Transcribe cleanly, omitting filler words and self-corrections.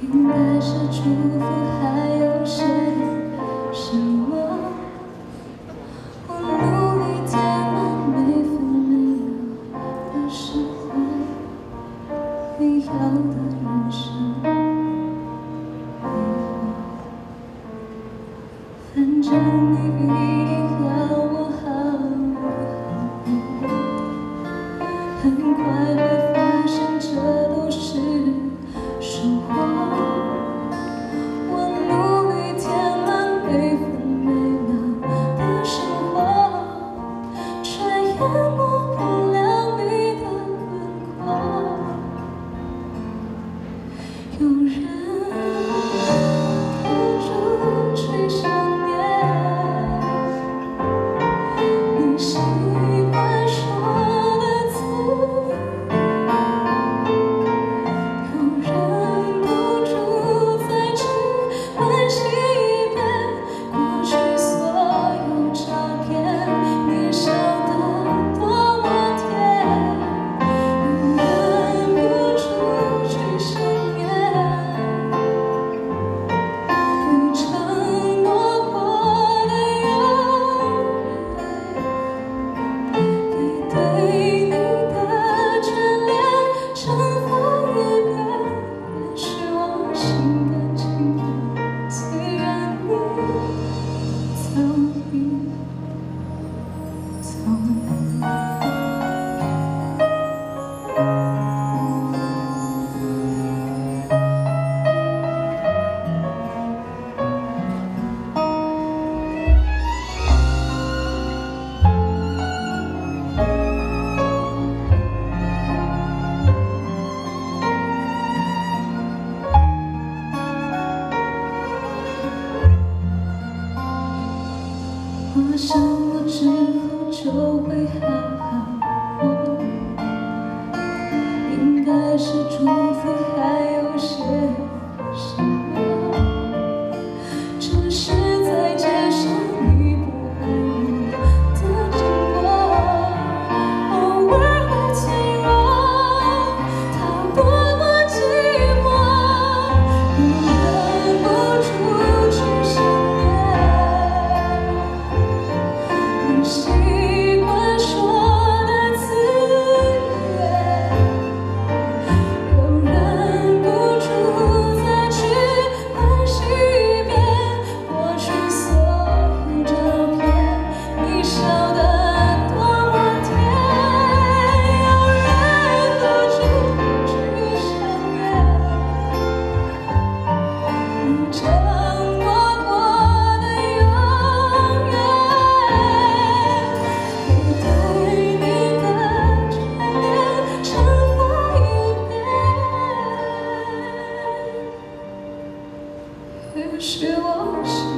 应该是祝福，还有些什么？我努力填满每分每秒的释怀，你要的人生没我，反正你一定要我好不好？很快会发现这都是收获。我努力填满每分每秒的生活，却淹没不了你的轮廓。有人不住去想念，你习惯说的字眼。有人不住再去温习一遍过去所有照片，你笑得多么甜。有人不住去想念你承诺过的永远，给对你的眷恋重复一遍。也许我心甘情愿，虽然你早已走远。我想我之后就会好好过，应该是祝福，还有些什么？只是在街上你不爱我的经过，偶尔会脆弱，它多么寂寞。有人不住去想念你习惯说的字眼，有人不住再去温习一遍过去所有照片，你笑得多么甜。有人不住去想念你承诺过的永远，给对你的眷恋重复一遍。也许我心